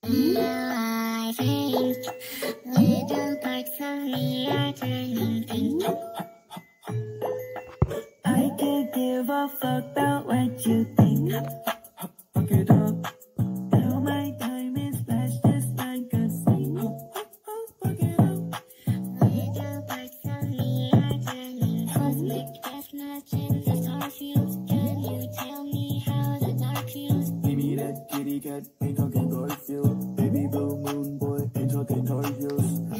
Now I think little parts of me are turning pink. I could give a fuck about what you think. Fuck it up. Now my time is flashed just like a scene. Fuck it up. Little parts of me are turning cosmic death matches the starfield. Can you tell me how the dark feels? Baby, that kitty cat ain't talking Garfield. Baby blue moon boy ain't talking Tar Heels.